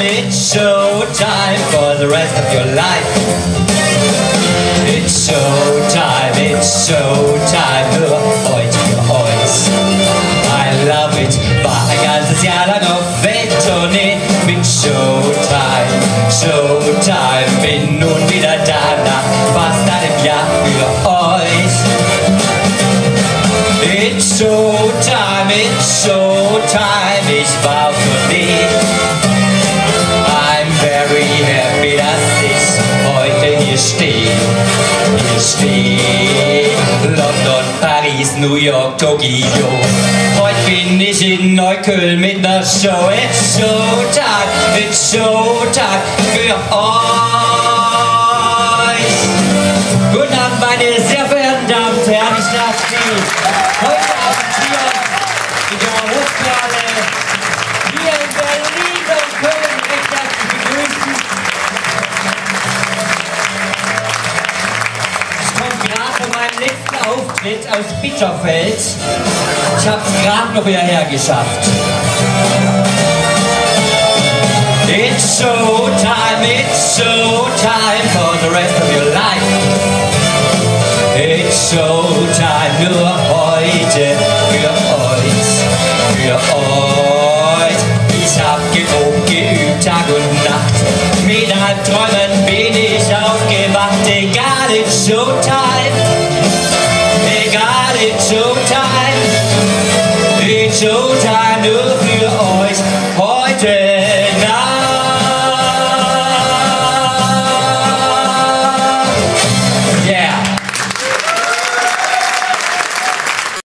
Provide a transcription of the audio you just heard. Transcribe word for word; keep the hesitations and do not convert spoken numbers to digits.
it's showtime for the rest of your life. It's showtime, it's showtime, nur heute für euch. I love it, war ein ganzes Jahr lang auf Welttournee mit Showtime, Showtime, bin nun wieder da nach fast einem Jahr für euch. It's showtime, it's showtime, ich war auf Tournee. I'm very happy, dass ich heute hier stehe. Hier stehe. London, Paris, New York, Tokio. Heute bin ich in Neukölln mit ner Show. It's showtime, it's showtime für euch. Guten Abend, meine sehr verehrten Damen und Herren. Ich darf Sie heute Abend hier in der Hofhalle hier in Berlin und Köln recht herzlich begrüßen. Ich komme gerade von meinem letzten Auftritt aus Bitterfeld. Ich habe es gerade noch hierher geschafft. It's showtime, it's showtime for the rest of your life. It's showtime, nur heute für euch, für euch. Ich hab geprobt, geübt, Tag und Nacht. Mit Albträumen bin ich aufgewacht. Egal, it's showtime. Egal, it's showtime. It's showtime, nur